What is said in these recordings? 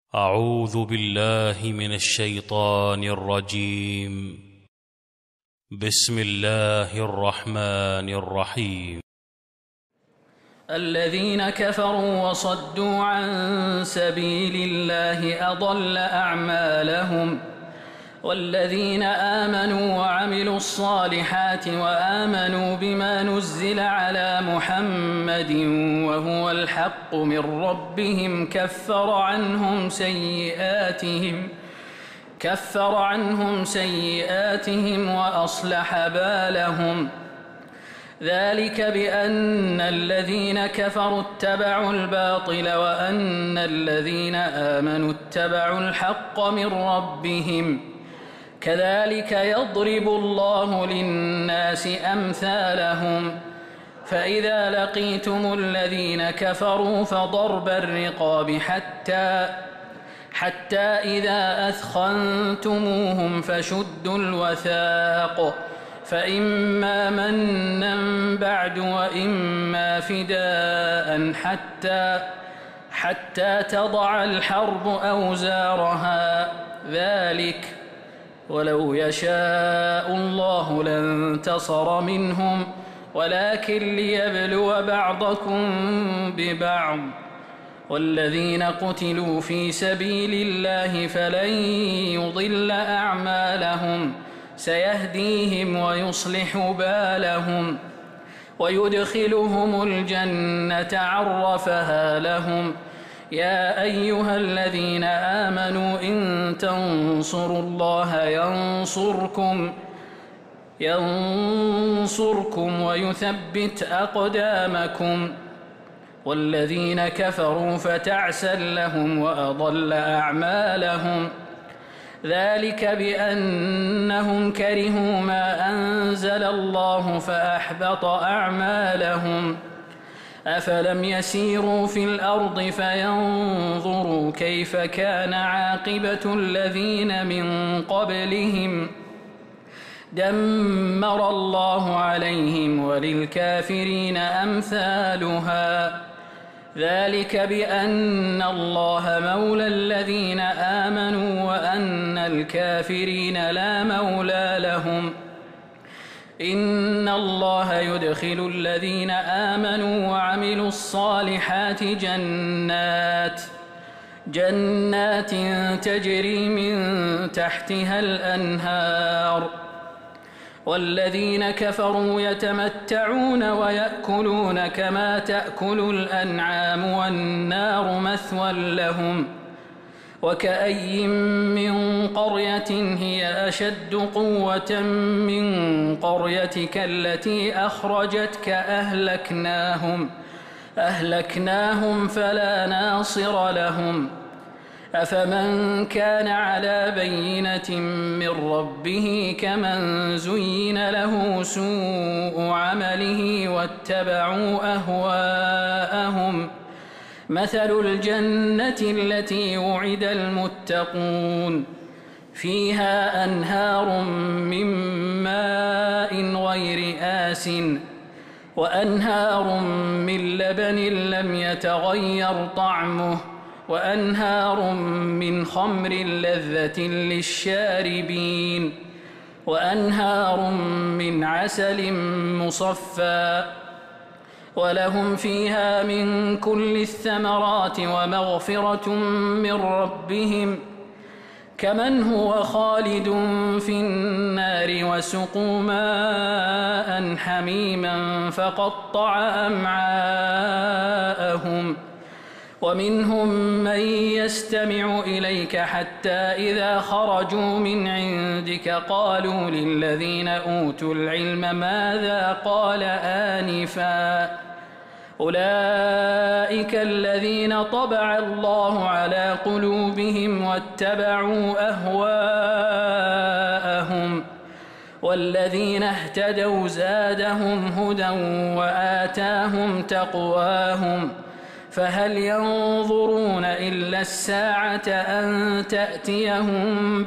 أعوذ بالله من الشيطان الرجيم. بسم الله الرحمن الرحيم. الذين كفروا وصدوا عن سبيل الله أضل أعمالهم، والذين آمنوا وعملوا الصالحات وآمنوا بما نزل على محمد وهو الحق من ربهم كفر عنهم سيئاتهم وأصلح بالهم. ذلك بأن الذين كفروا اتبعوا الباطل وأن الذين آمنوا اتبعوا الحق من ربهم. كذلك يضرب الله للناس أمثالهم. فإذا لقيتم الذين كفروا فضرب الرقاب حتى إذا أثخنتموهم فشدوا الوثاق، فإما منا بعد وإما فداء حتى تضع الحرب أوزارها. ذلك ولو يشاء الله لانتصر منهم ولكن ليبلو بعضكم ببعض. والذين قتلوا في سبيل الله فلن يضل أعمالهم، سيهديهم ويصلح بالهم ويدخلهم الجنة عرفها لهم. يا أيها الذين آمنوا إن تنصروا الله ينصركم ويثبت أقدامكم. والذين كفروا فتعسا لهم وأضل أعمالهم. ذلك بأنهم كرهوا ما أنزل الله فأحبط أعمالهم. أفلم يسيروا في الأرض فينظروا كيف كان عاقبة الذين من قبلهم؟ دمر الله عليهم وللكافرين أمثالها. ذلك بأن الله مولى الذين آمنوا وأن الكافرين لا مولى لهم. إن الله يدخل الذين آمنوا وعملوا الصالحات جنات تجري من تحتها الأنهار. والذين كفروا يتمتعون ويأكلون كما تأكل الأنعام والنار مثوى لهم. وكأي من قرية هي أشد قوة من قريتك التي أخرجتك أهلكناهم فلا ناصر لهم. أفمن كان على بينة من ربه كمن زين له سوء عمله واتبعوا أهواءهم. مثل الجنة التي وعد المتقون فيها أنهار من ماء غير آسٍ وأنهار من لبن لم يتغير طعمه وأنهار من خمر لذة للشاربين وأنهار من عسل مصفى. ولهم فيها من كل الثمرات ومغفرة من ربهم كمن هو خالد في النار وسقوا ماء حميما فقطع أمعاءهم. ومنهم من يستمع إليك حتى إذا خرجوا من عندك قالوا للذين أوتوا العلم ماذا قال آنفا. أولئك الذين طبع الله على قلوبهم واتبعوا أهواءهم. والذين اهتدوا زادهم هدى وآتاهم تقواهم. فهل ينظرون إلا الساعة أن تأتيهم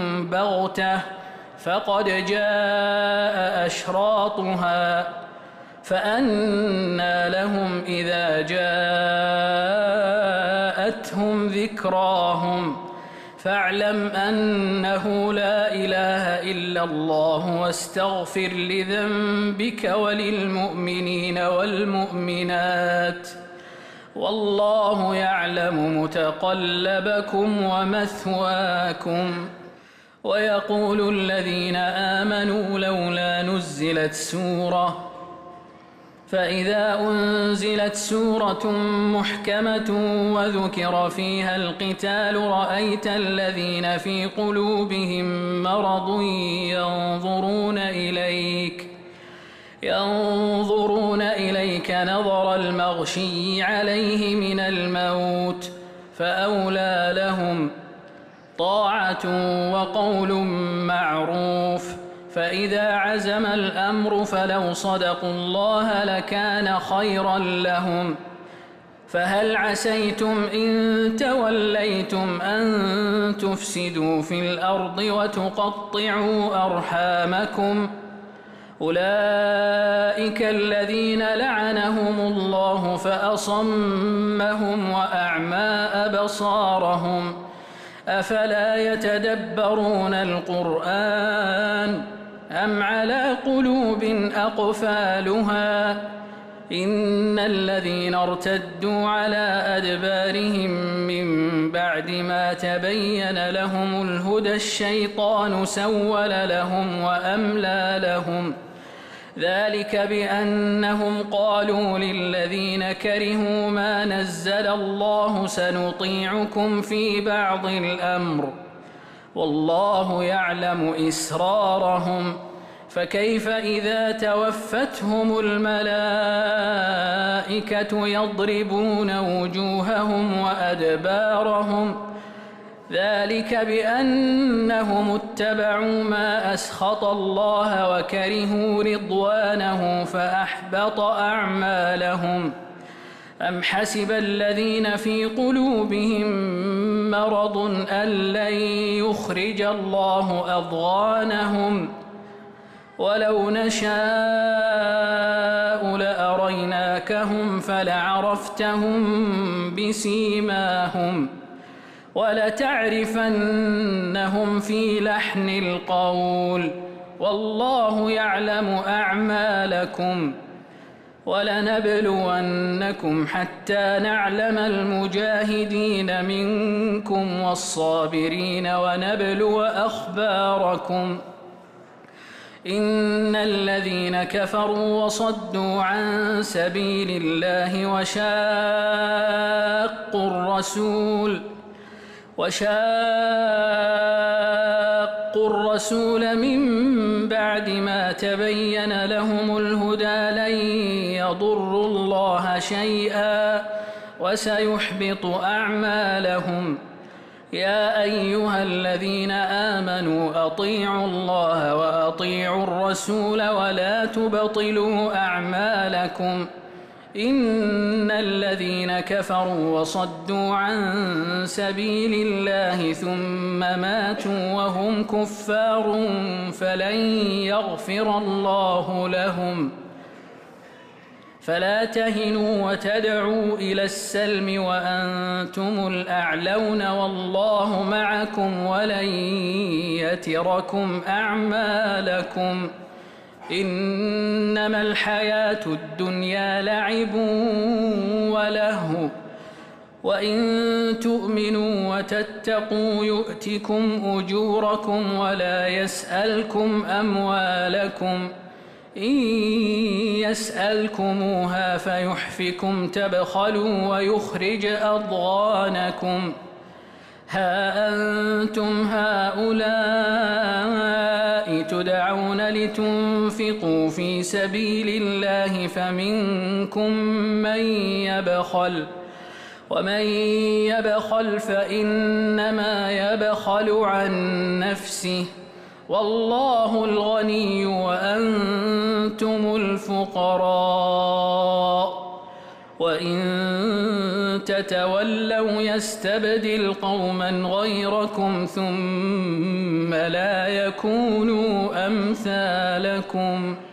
بغتة فقد جاء أشراطها فأنى لهم إذا جاءتهم ذكراهم فاعلم أنه لا إله إلا الله واستغفر لذنبك وللمؤمنين والمؤمنات والله يعلم متقلبكم ومثواكم. ويقول الذين آمنوا لولا نزلت سورة فإذا أنزلت سورة محكمة وذكر فيها القتال رأيت الذين في قلوبهم مرض ينظرون إليك نظر المغشي عليه من الموت فأولى لهم طاعة وقول معروف. فإذا عزم الأمر فلو صدقوا الله لكان خيرا لهم. فهل عسيتم إن توليتم أن تفسدوا في الأرض وتقطعوا أرحامكم أولئك الذين لعنهم الله فأصمهم وأعمى أبصارهم أفلا يتدبرون القرآن أم على قلوب أقفالها إن الذين ارتدوا على أدبارهم من بعد ما تبين لهم الهدى الشيطان سول لهم وأملى لهم ذلك بأنهم قالوا للذين كرهوا ما نزل الله سنطيعكم في بعض الأمر والله يعلم إسرارهم فكيف إذا توفتهم الملائكة يضربون وجوههم وأدبارهم ذلك بأنهم اتبعوا ما أسخط الله وكرهوا رضوانه فأحبط أعمالهم. أم حسب الذين في قلوبهم مرض أن لن يخرج الله أضغانهم ولو نشاء لأريناكهم فلعرفتهم بسيماهم ولتعرفنهم في لحن القول والله يعلم أعمالكم. ولنبلونكم حتى نعلم المجاهدين منكم والصابرين ونبلو أخباركم. إن الذين كفروا وصدوا عن سبيل الله وشاقوا الرسول من بعد ما تبين لهم الهدى لن يضروا الله شيئا وسيحبط أعمالهم. يا أيها الذين آمنوا أطيعوا الله وأطيعوا الرسول ولا تبطلوا أعمالكم إن الذين كفروا وصدوا عن سبيل الله ثم ماتوا وهم كفار فلن يغفر الله لهم. فلا تهنوا وتدعوا إلى السلم وأنتم الأعلون والله معكم ولن يتركم أعمالكم. إنما الحياة الدنيا لعب ولهو وإن تؤمنوا وتتقوا يؤتكم أجوركم ولا يسألكم أموالكم إن يسألكموها فيحفكم تبخلوا ويخرج أضغانكم. ها أنتم هؤلاء تدعون لتنفقوا في سبيل الله فمنكم من يبخل ومن يبخل فإنما يبخل عن نفسه والله الغني وأنتم الفقراء وإن تتولوا يستبدل قوما غيركم ثم لا يكونوا أمثالكم.